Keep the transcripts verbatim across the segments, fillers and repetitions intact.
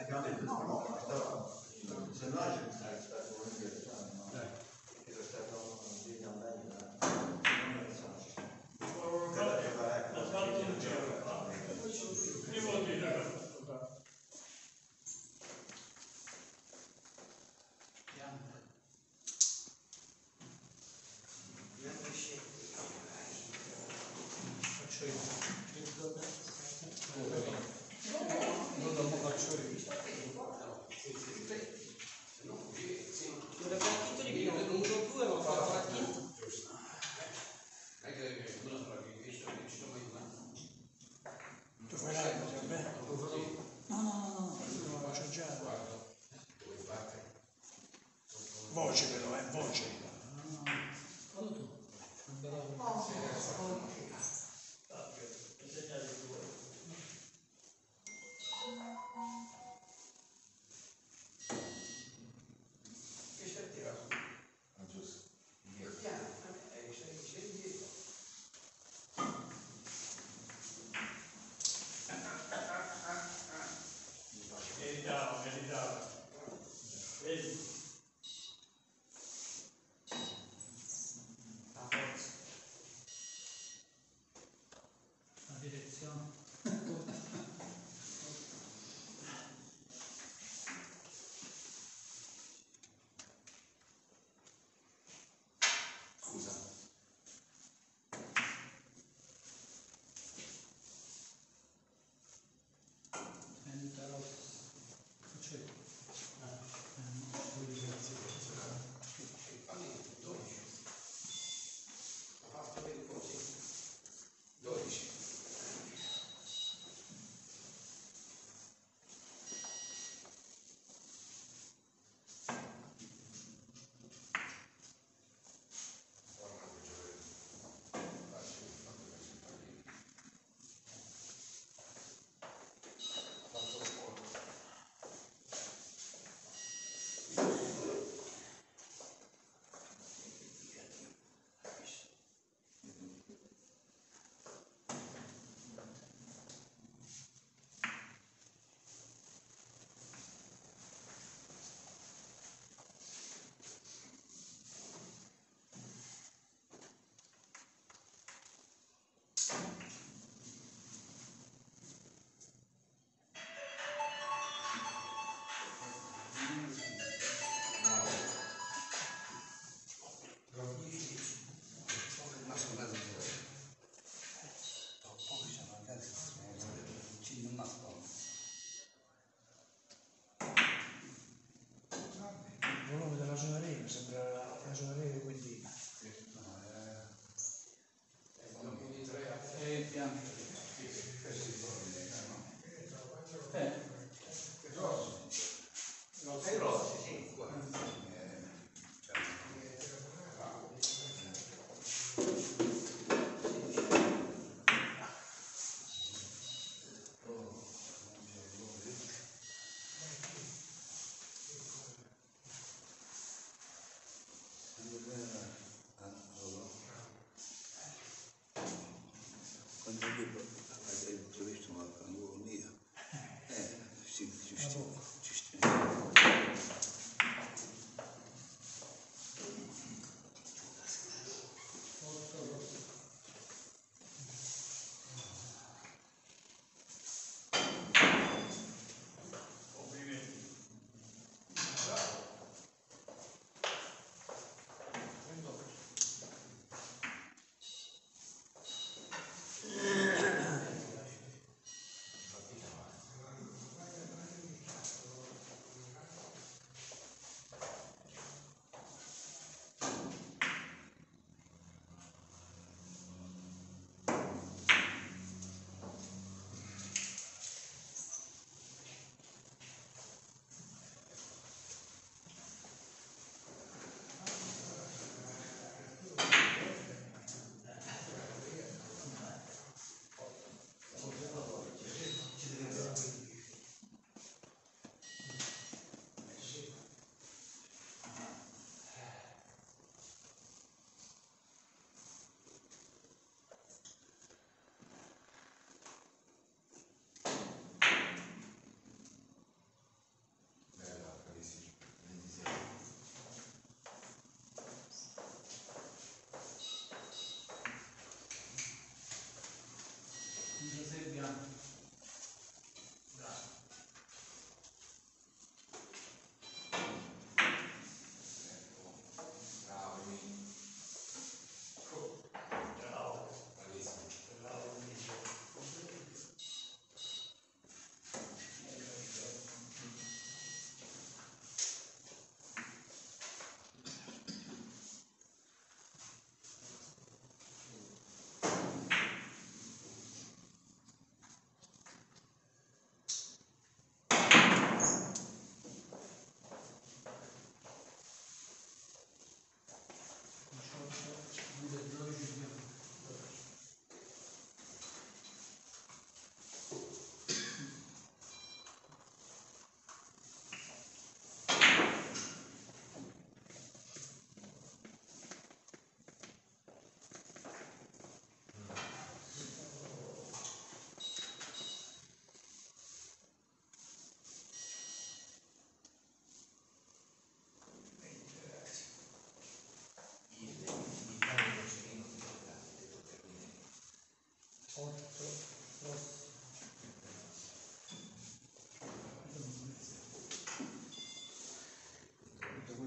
effettivamente no, no, se no c'è stato un che è stato un voce però, è voce. Meditava, meditava. Vedi? La direzione. Scusa. Senta rossa. C'è. dodici. Il volume della ragioneria mi sembra la ragioneria di quindi. E piano. Eh. Sei grossi, sì. Quando io ho visto una mia, eh, ci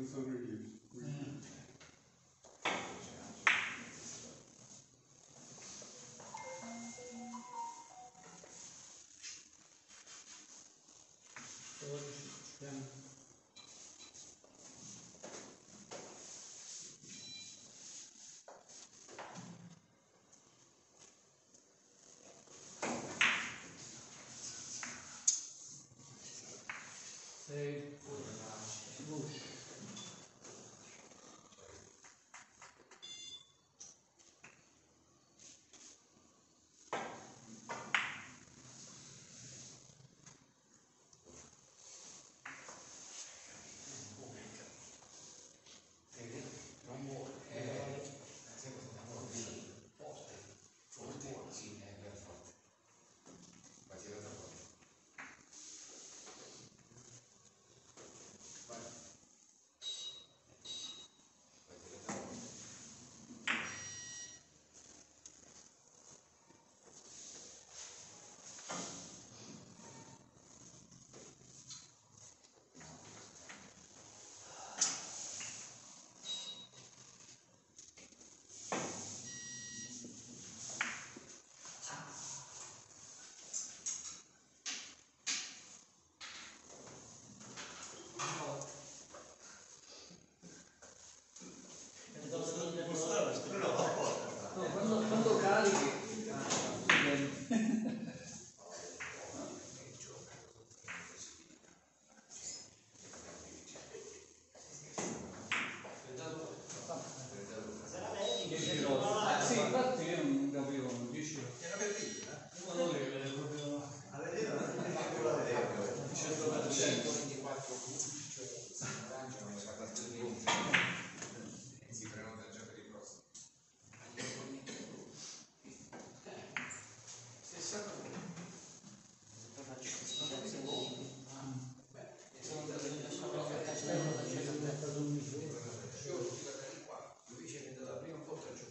non sono io. Sei Bush. No, quando, quando carichi sì, infatti io non capivo, non dicevo. Era per dire, eh? Non lo vedo, è proprio A vedere non è neanche la vedevo. cento per cento. centoventiquattro punti, cioè si arrangiano le quattordici e si prenota già per i prossimi. Stessa cosa. Io ti la dai qua, lui ci mette la prima volta giù.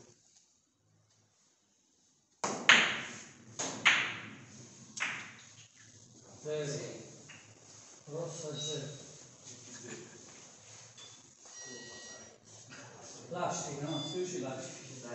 Zero. Rossa zero. Lasci, no? Tu ci lasci.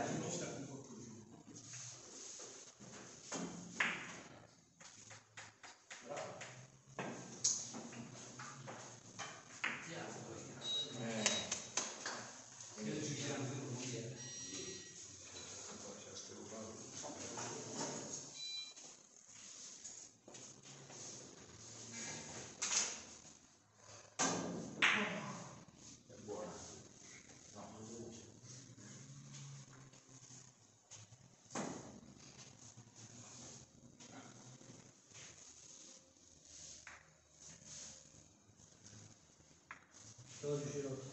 dodici rossa.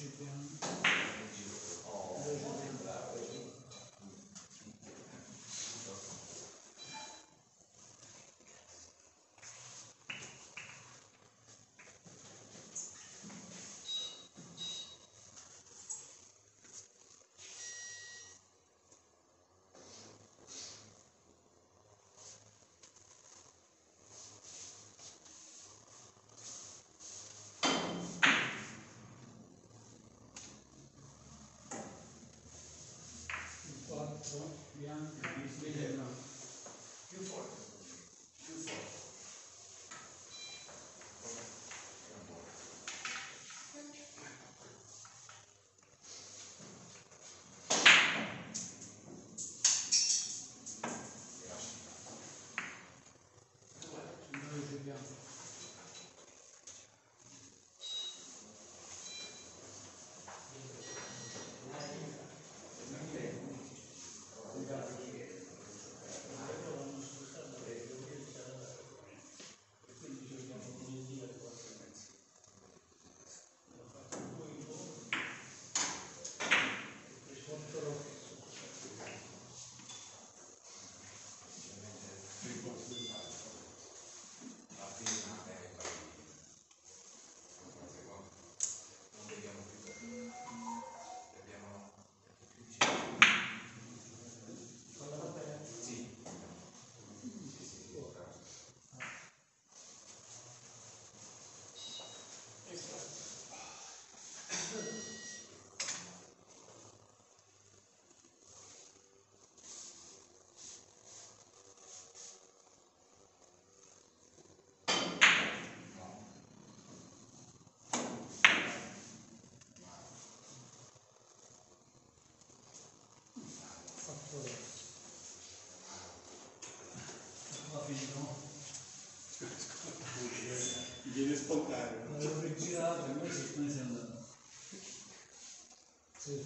dodici piani. Oh, bravo. quattro bianchi, sveglia no. Più forte, più forte. dodici bianchi. Mi viene spontaneo. L'avevo rigirato e poi si è andato. Sì,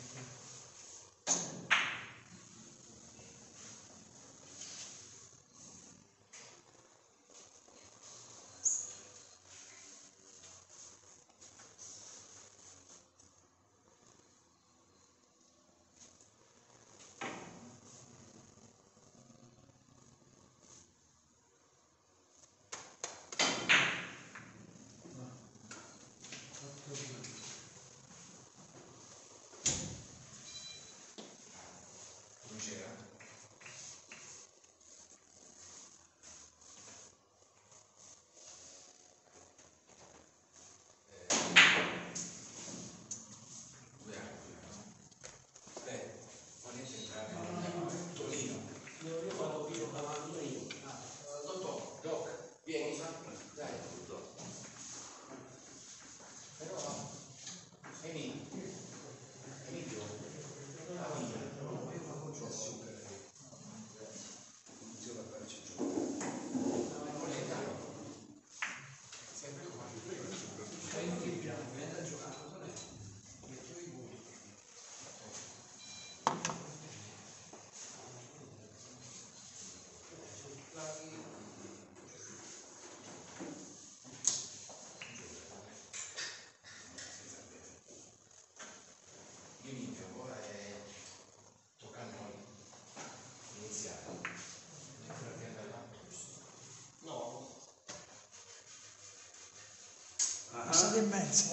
Passate in mezzo.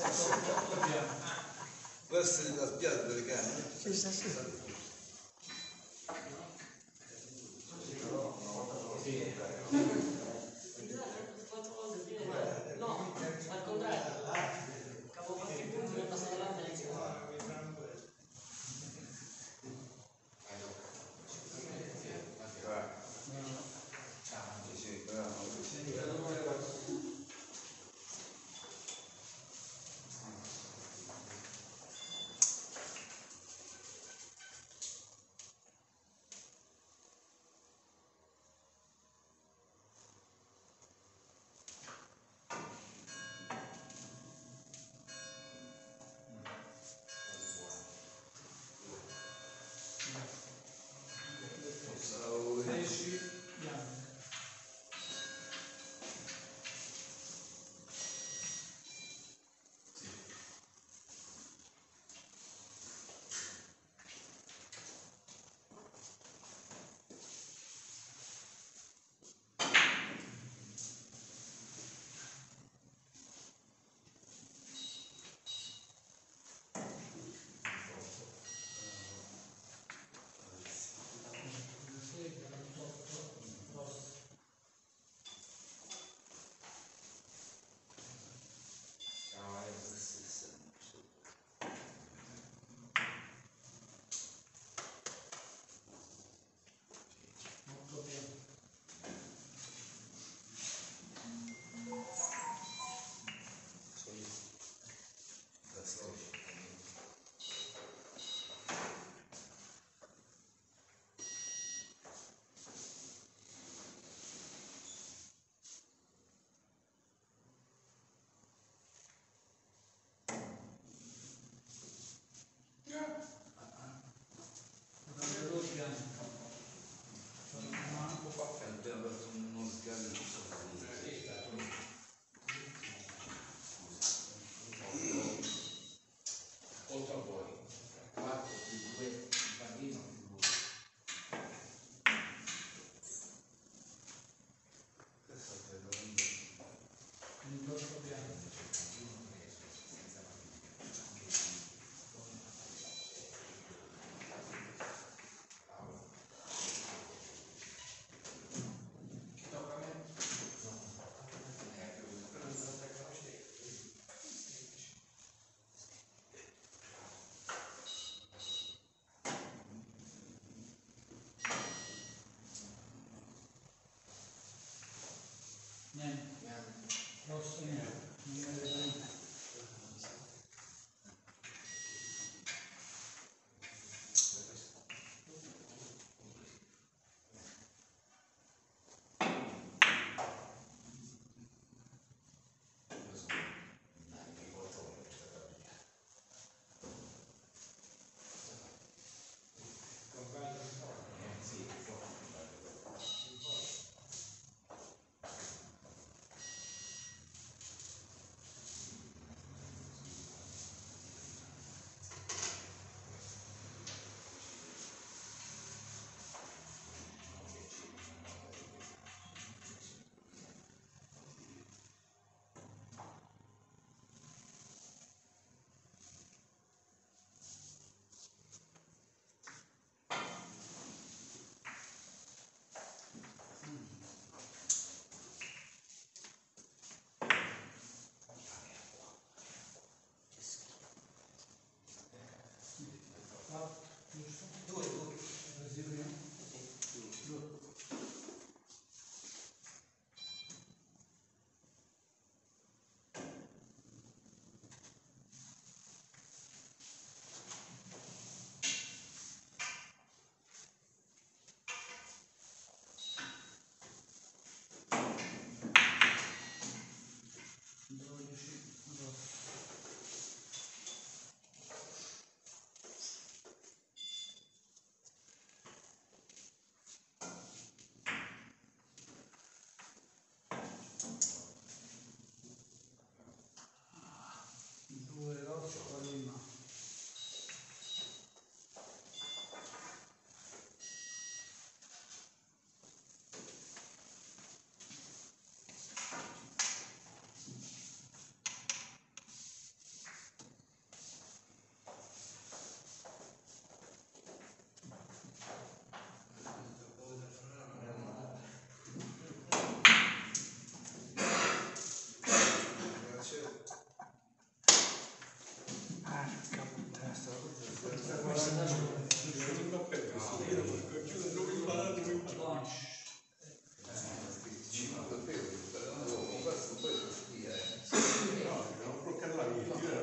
Questa è la spiaggia delle canne. Sì, sì, sì.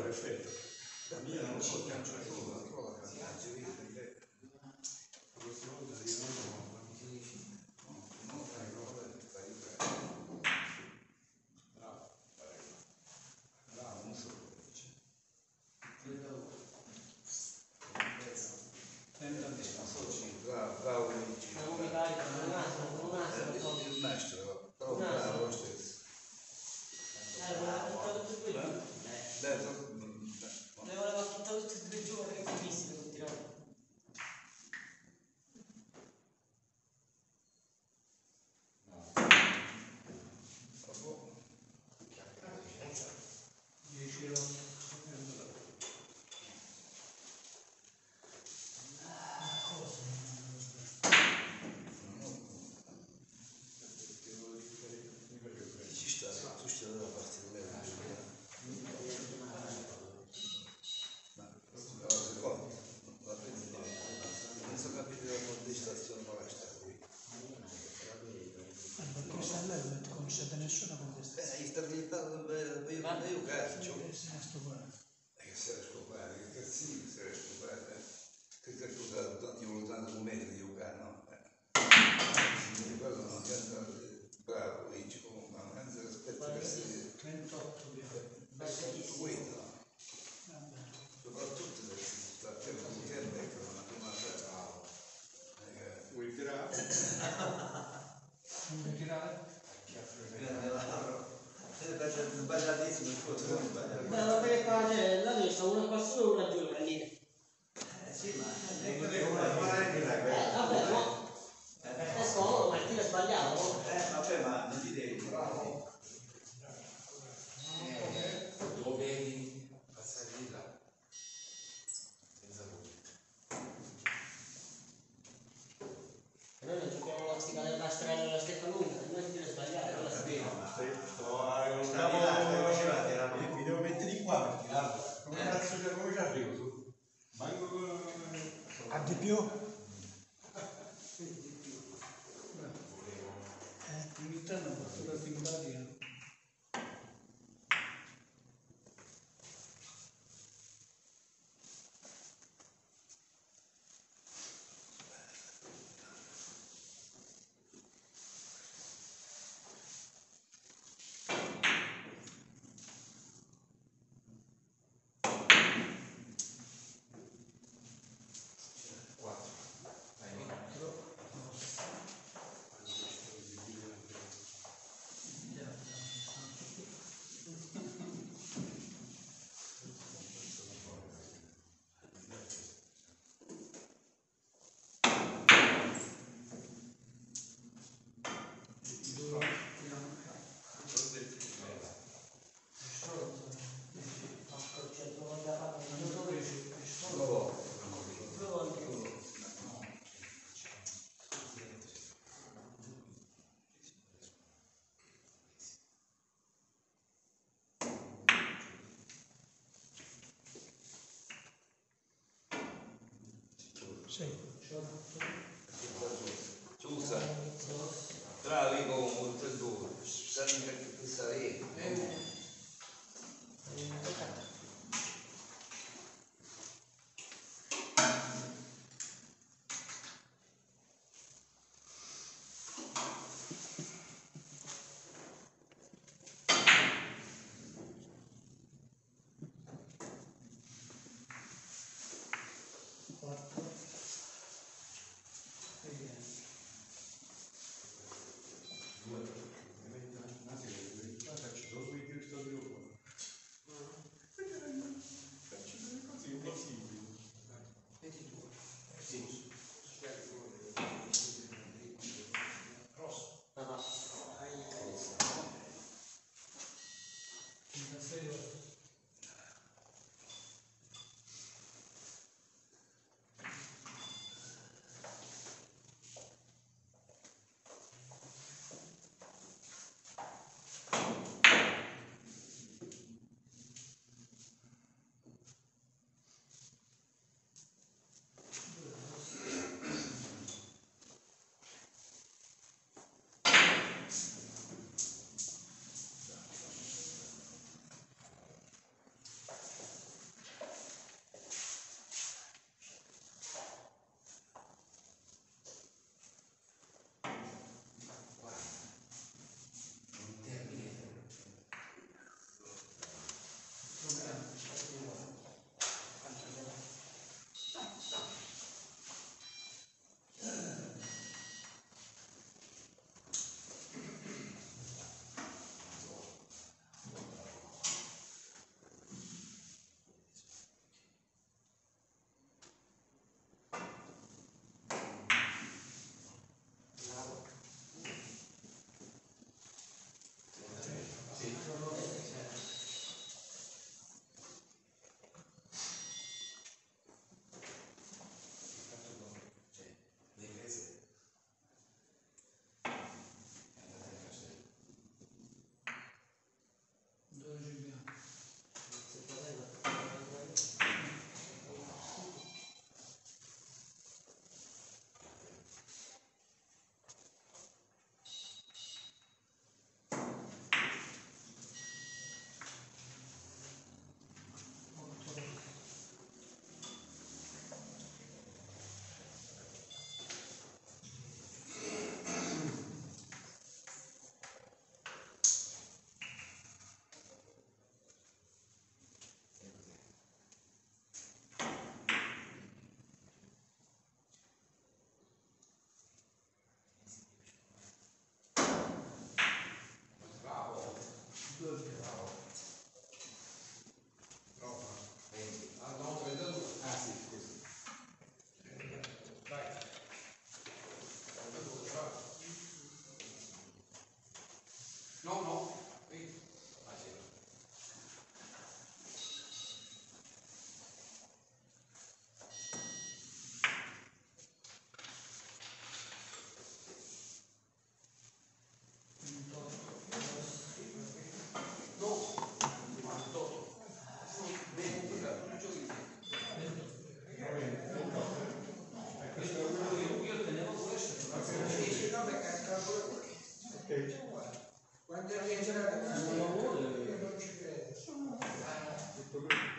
perfetto. La mia non lo so, Caccio solo, la trova, caccio, vedi? Questa volta di nuovo non si dice. No, no, fai roba, fai tre. Bravo. Bravo, non so cosa dice. Bravo, bravo Luigi. Non mi carica, non nasce, non nasce, non so. Il nastro, però bravo lo stesso. Eh, voleva tutto tutti e due. Beh, so- Le voleva tutto tutti e due i giorni, che finissimo, continuavo. dieci euro. ci sta, tu stai dalla parte di me. Ma la seconda, la prima, non so capire la contestazione palestra qui. Questa a lei non conoscete nessuna contestazione. Eh, sta diventando io io cazzo. Eh, se ne sto qua. E che se ne scopare, che cazzino se ne scopare. Che che cosa, io volevo tanto un metro di giocare, no? Sì, quello non c'entra, bravo, Luigi, comunque, ma non c'entra rispetto a queste... trentotto di Tutto questo, no? Soprattutto se sta tempo di tempo, ecco, una prima bravo. Vuoi tirare? Non vuoi tirare? Sbagliatissimo il foto, non sbagliato. Beh, va bene qua c'è la destra, una qua su e una giù, per lì. Eh sì, ma non devo fare di là Eh, questo. vabbè, no. È scomodo, ma il tiro è sbagliato. Eh, vabbè, ma non ti devi, bravo. Dovevi passare di là. Senza lui. Noi non giochiamo la stica del rastrello e la stecca lunga, noi il tiro è sbagliato, quella è Capito? sbagliata. Stavi là, stai facendo, era Mi devo mettere di qua per tirarlo. Come cazzo ci come ci arrivo su? Manco A di più? Eh, ogni tanto ho fatto la simpatia. Sì. Giusta, bravi con molto duro, sanno che questa è.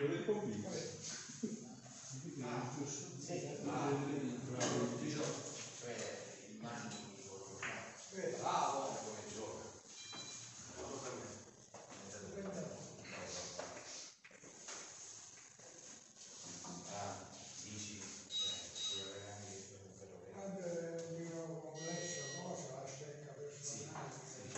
Lo riconvinco. Ah, giusto. Bravo, come gioca. Ah, dici, Quando dico complesso, cosa la stecca personale.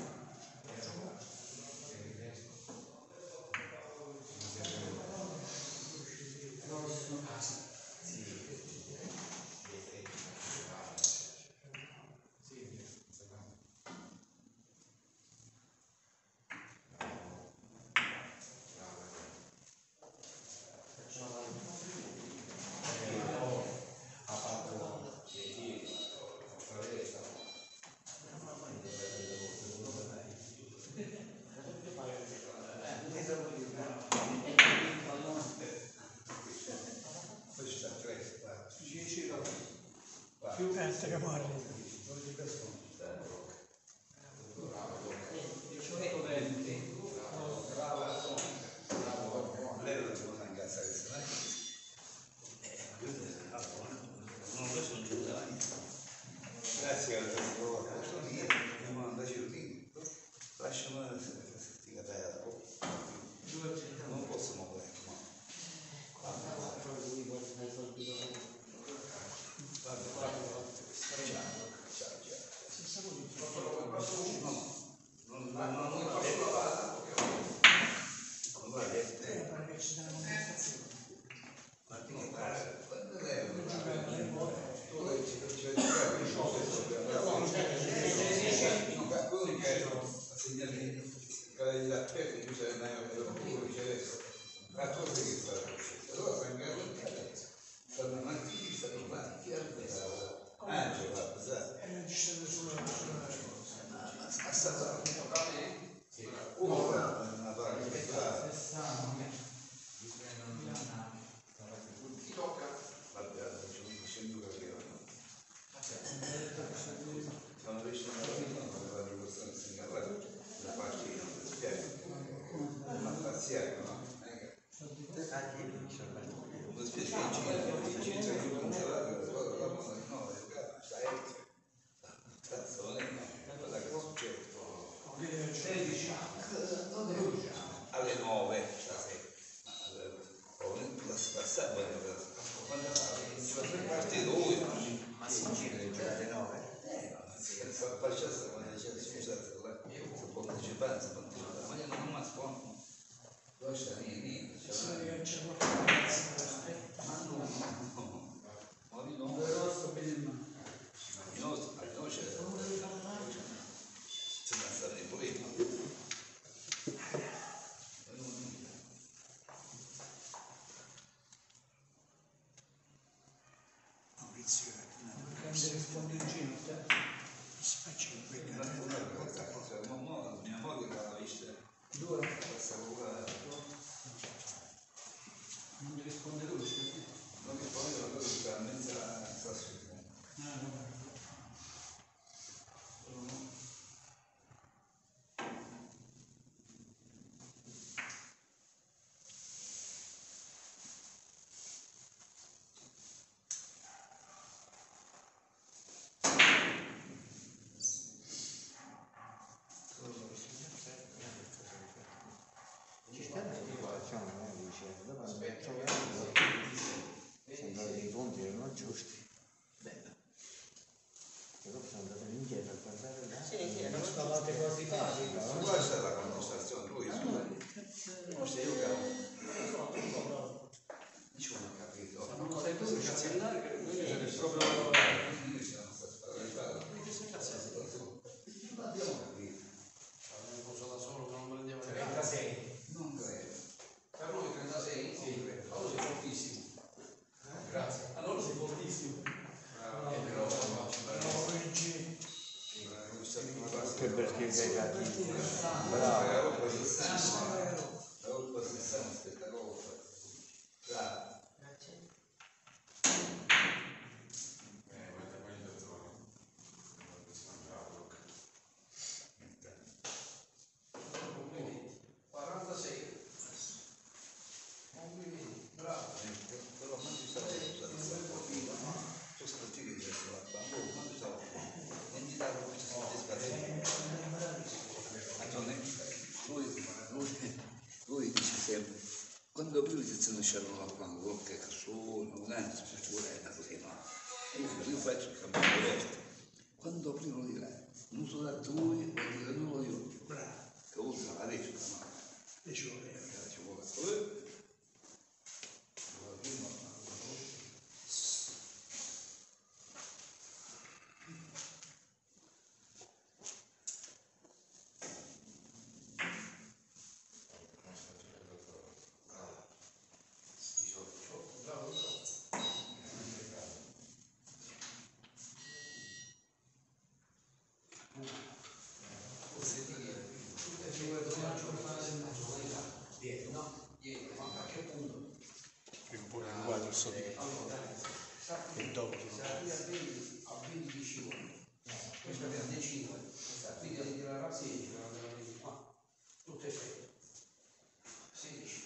Poi ci sta tre, quattro, dieci rotti. Più gente che parli. non gli casco. venti. Lei non si può incazzare questa, dai. Grazie per questa opportunità, non andaci lì, lasciamo la settimana aperta, non posso muovere, ma ciao, ciao. No, no, non non non non va Eh, bene. pare che ci danno un'indicazione. Martino, quando lei dove ci c'è quello che a segnare che la pelle invece del naio che lo dice adesso a cosa che sta allora fai un grado stanno avanti stanno avanti Angelo va pesare E non ci sono sulla ma è stato uno una parte chi tocca? vabbè facendo capire sono riuscito a fare la persona in Singapore la parte che non mi spiace una parziale no? mi spiace che in centro di congelato la scuola la buona di nuovo sta extra cazzo non è cosa che succede sedici. alle nove stasera ho passato quando partito lui Ma si gira le giornate nove? facciamo quando c'è scusate là partecipanza partecipanza ma io non mi ascolto poi c'è niente che c'è qualcosa. ma no ma di no di no di no c'è c'è da stare pure Maurizio, Prende il fondicino, te. spacci quella. mia moglie l'ha vista Due. questa paura Non ti risponde lui. non che poi loro sta in mezzo a sta su Ah, vabbè. Ci sta una situazione, dice, dopo sembra che i conti erano giusti. Bella. Però sono andato indietro a guardare là. Sì, sì, Non stavate quasi pari. ma questa è la conversazione lui non sei io che dice non ho capito Non sai tu che cancellare che lui è proprio. noi siamo stati spaventati non abbiamo capito trentasei. non credo Per lui trentasei? Sì. Allora sei fortissimo. Grazie. Allora sei fortissimo. Eh, però No, Luigi. Che perché dai gatti. la Bravo. colpa di Sant'Anna la colpa di Sant'Anna aspetta colpa bravo Eh, guarda qua in zona. Si mangiava Luca. Complimenti. quarantasei. Complimenti. prima che se ne c'erano la quando qualche cassone, non è una sicurezza così, no? Io, io faccio il cambiare veste. Quando aprirono di là, non so da due, vuol dire non lo dico. Bravo. Che usa la legge, ma E ci vuole. ci vuole. Prima o poi non guardo il solito. E dopo. A venti ci vuole. Questa per cinque. Quindi devi tirare a sedici, qua. Tutte e sei. sedici.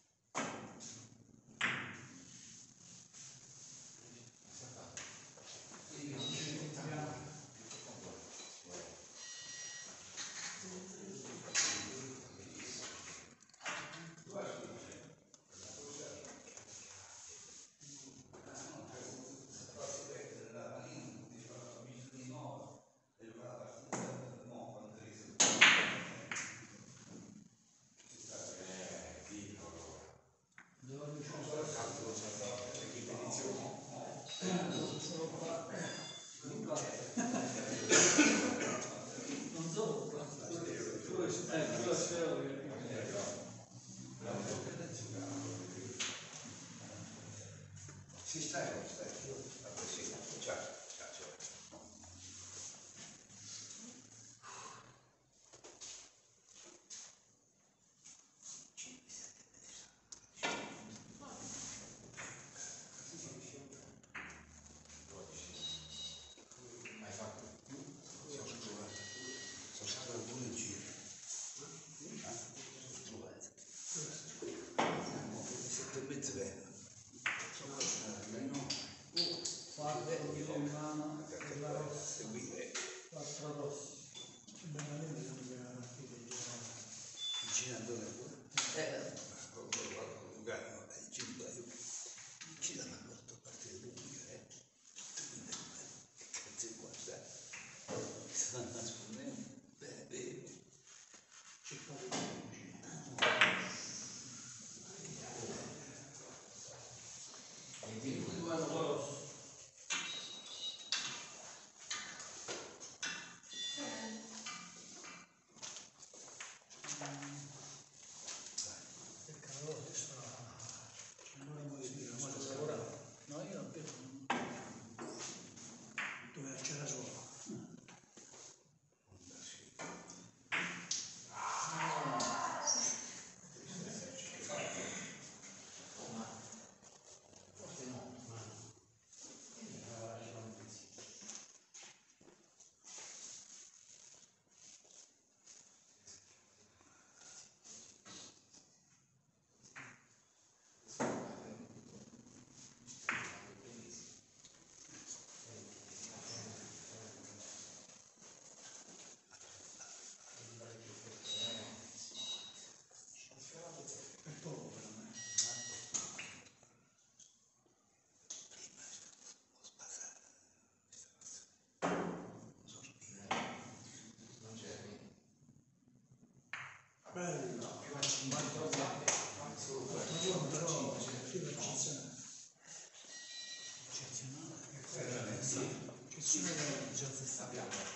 Si stai, non stai. Sì, ciao, ciao, ciao. Hai fatto? Sono trovato. Sono stato pure in giro. Trovate. Sette e mezzo bene. Seguire. Vicino a dove? Eh, un gatto, il cibo, ci danno a morto a partire da due, eh. Che cazzo è qua, sai? Mi stanno nascondendo. Beh, beh. C'è fatto di cucina. E di cui vanno grosso. No, io non vedo. Dove c'era solo. Per poco per me. Bello. Più a cinquanta Ma io non trovo più eccezionale. Eccezionale. Eccezionale già si sta piano.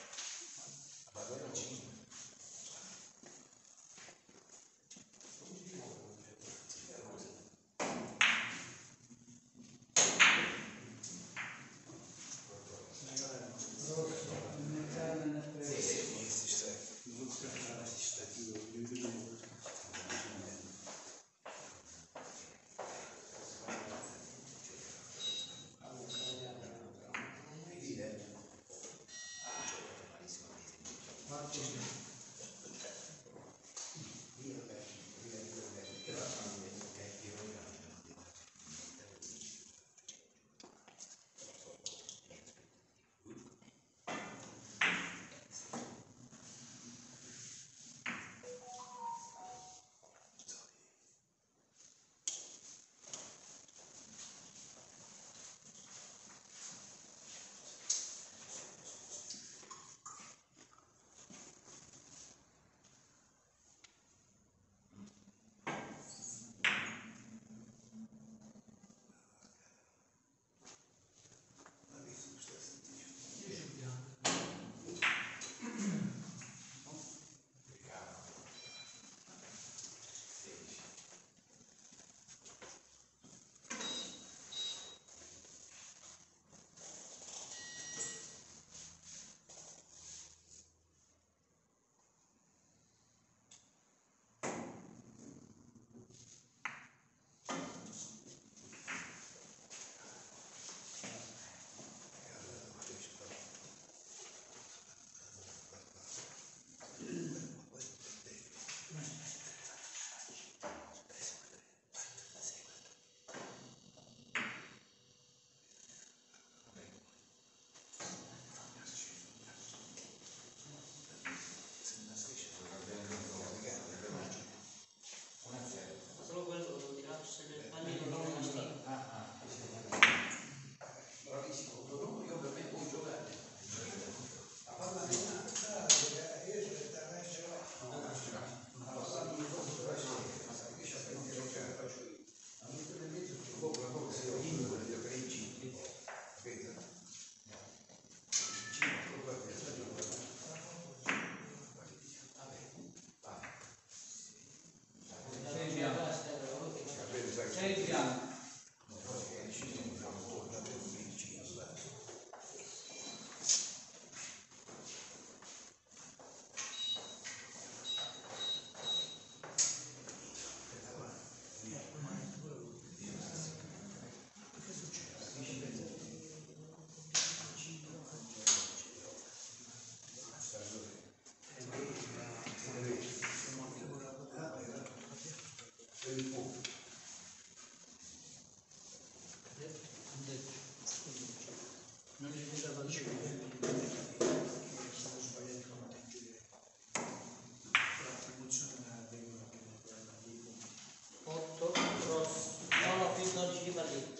dice che è stato sbagliato il conteggio direi. L'attribuzione della regola che non guarda dei punti. otto, sono più dodici di partiti.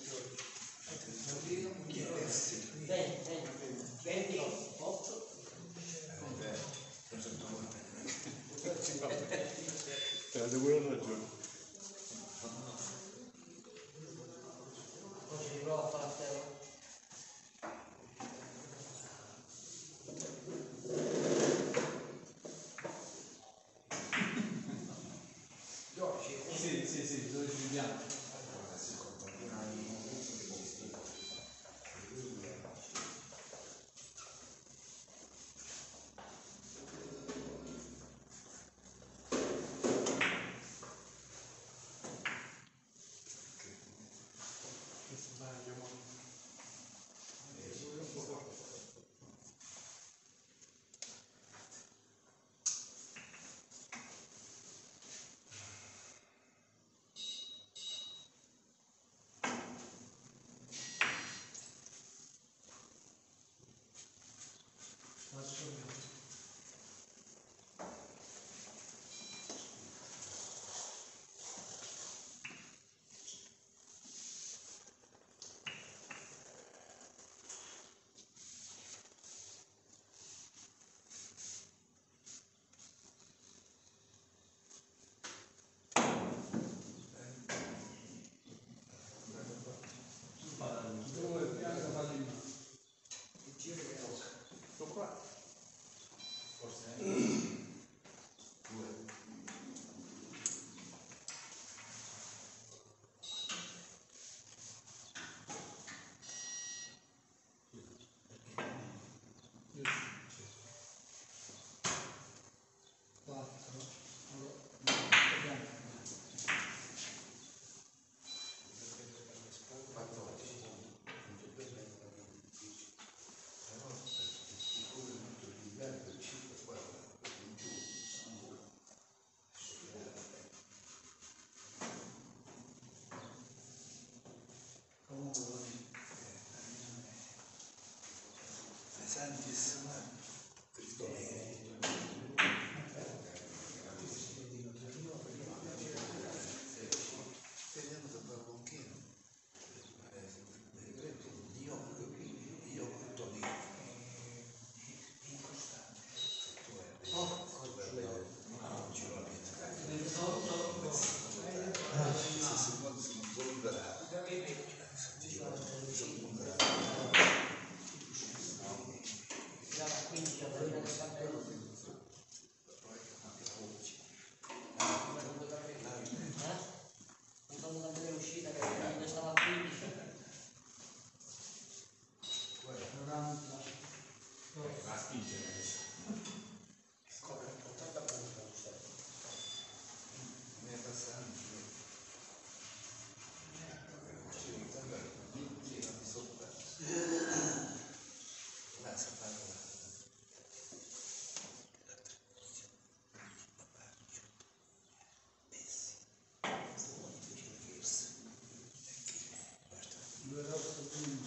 venti, venti, venti, otto. Te la devo ragione. Poi ci riprova a fare a te. Sì, sì, sì, dodici di bianco. Due, bianco, pallino. Sto qua. Santissima vediamo da Barbonchino. Io, io Tony. Se si può smontarare. quindici, a sessantotto. Non sono andata vedere l'uscita che stava a quindici. quaranta. Va a spingere adesso. Mi è passato. Due rotto quindici.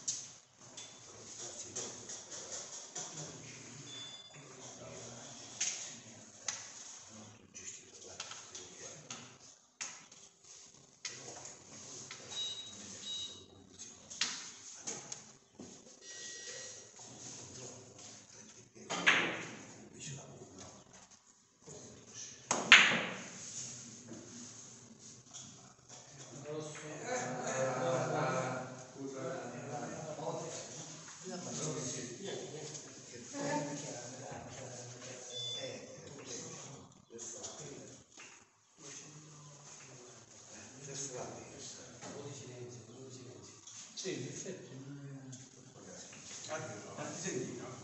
Sì, in effetti non è... Tanti segni, no?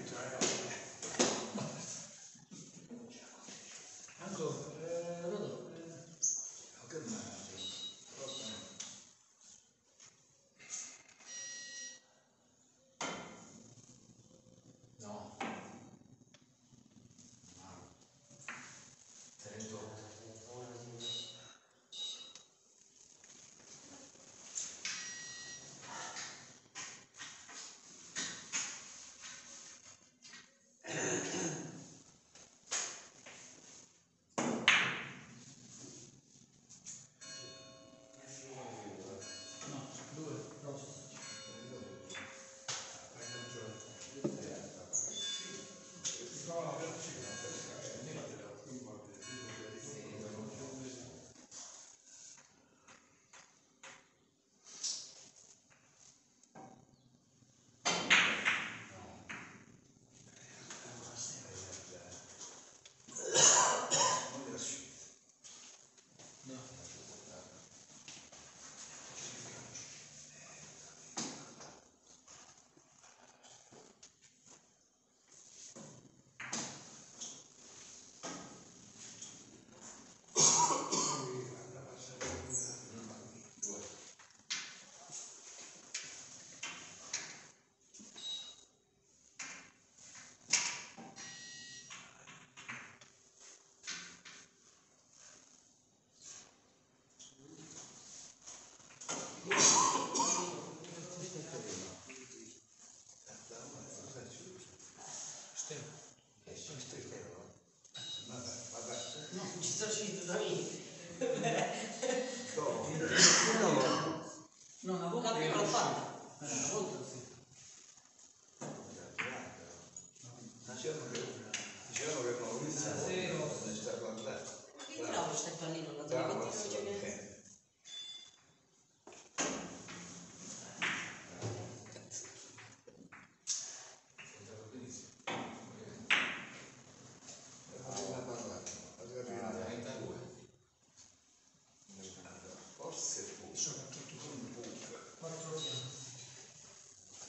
Ancora, eh, Rodolfo, eh, Che male. No. trentotto. Non ci sto uscito da me. No, una volta Capito, io l'ho l'ho fatta. fatto. Eh, una volta sì. Dicevano che dicevano che non vista non sta guardando. Io bravo Stefanino, la Bravo, domenica non c'è niente. assolutamente. Soprattutto con quattro piani.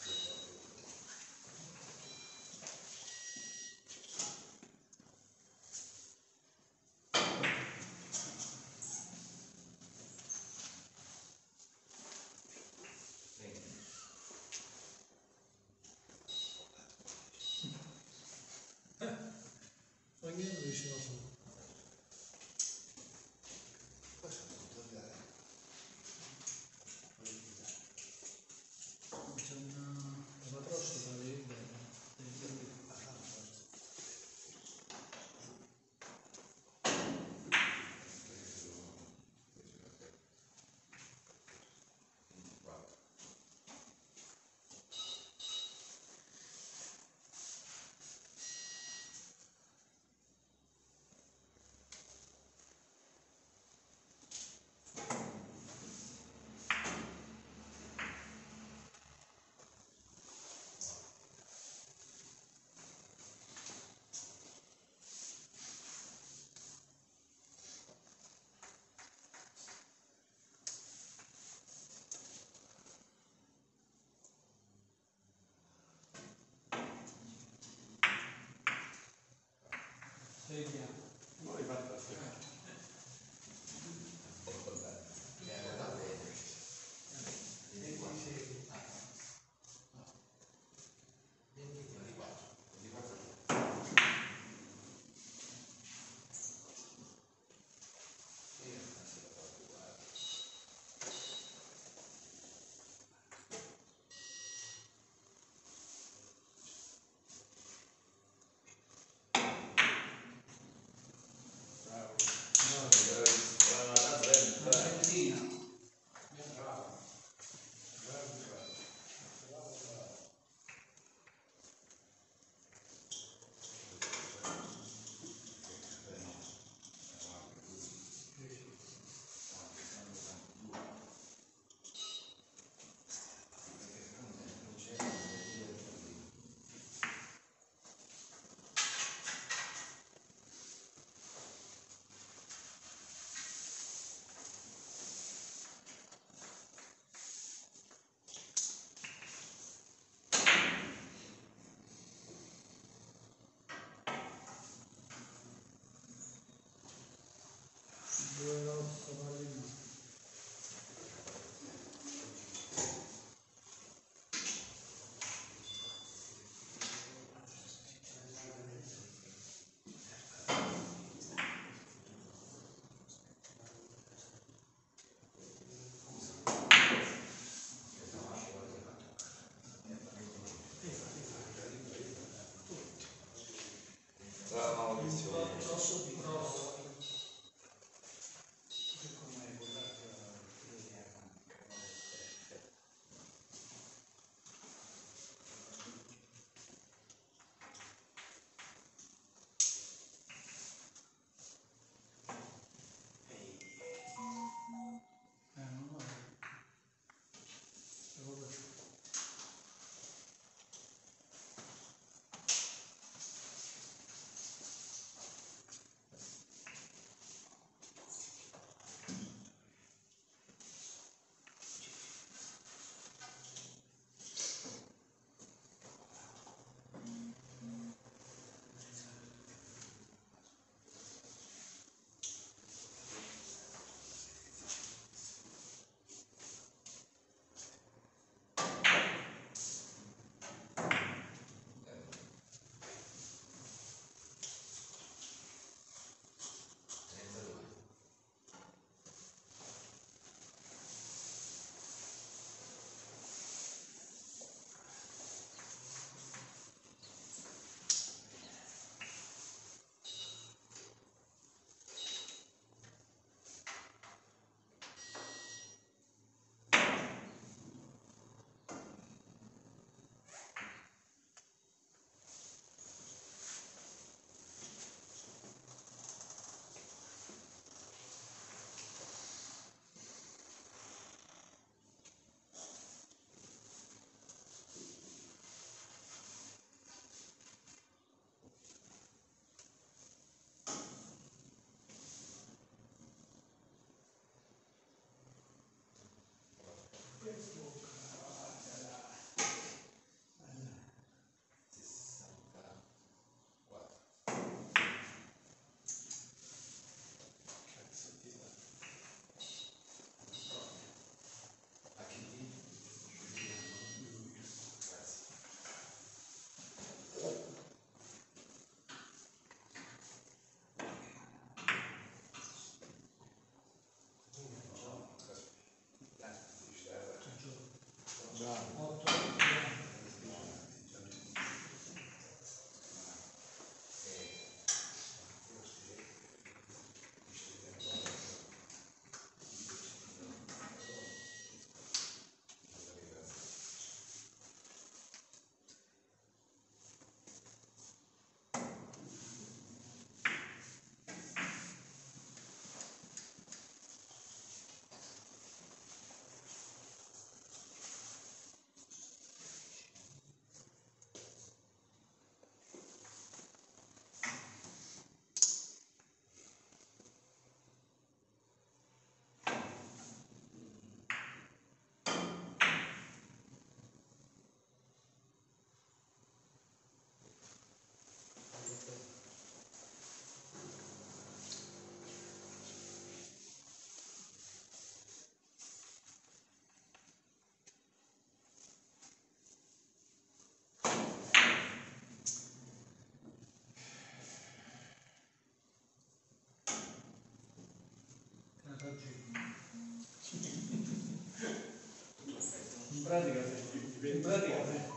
In pratica sì. In pratica sì.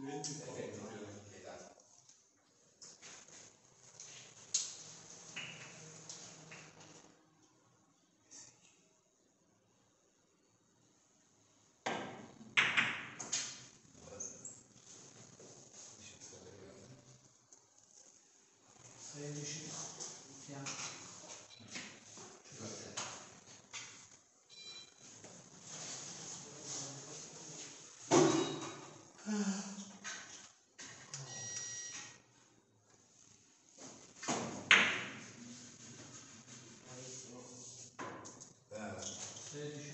sedici, fianco. Brava. sedici,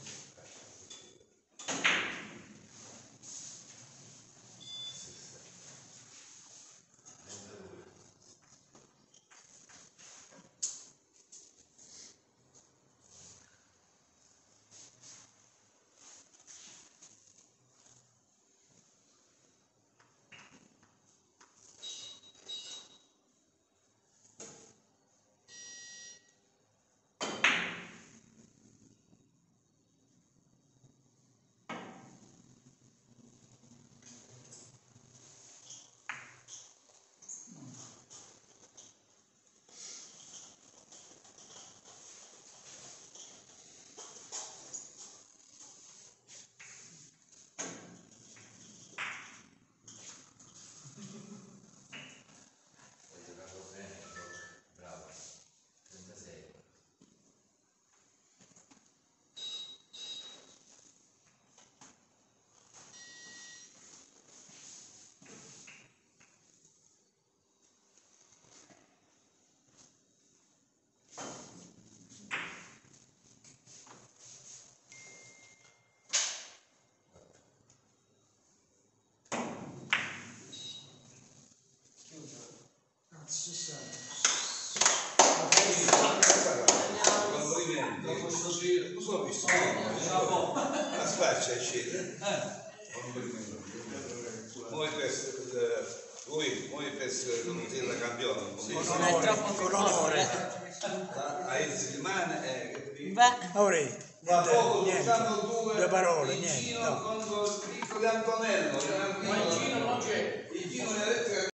cazzo sei? Quando voi vieni, Dopo sto giro. non so visto. La spaccia è scesa. Noi per voi, voi per la campione, Non è troppo con onore. a settimana è Beh. Ora, tra poco niente, usciamo due, due parole, il niente, Gino no. con il piccolo Antonello, Ma il Gino non c'è. il Gino mi ha detto che